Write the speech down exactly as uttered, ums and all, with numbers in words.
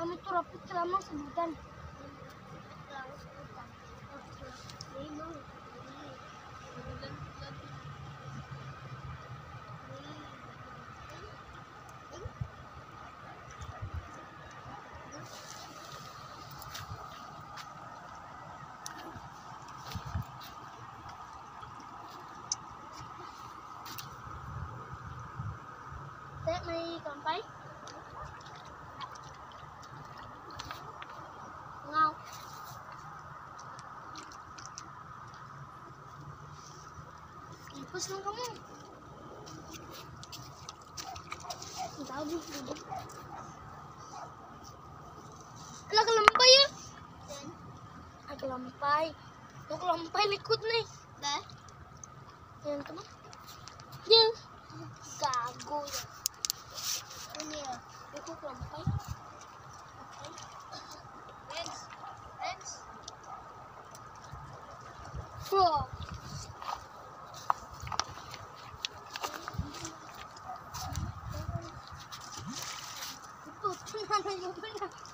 Kami tuh rapid selama sebulan. Tết này còn thấy ngon. Ipus lang kamu. Tahu di sini. Ala kelampay ya? Ah, kelampay. Tuh kelampay likut nih. Dah. Yang kamu? Ya. Gago ya. Ini ya. Itu kelampay. Friends. Friends. Bro. Itu mana juga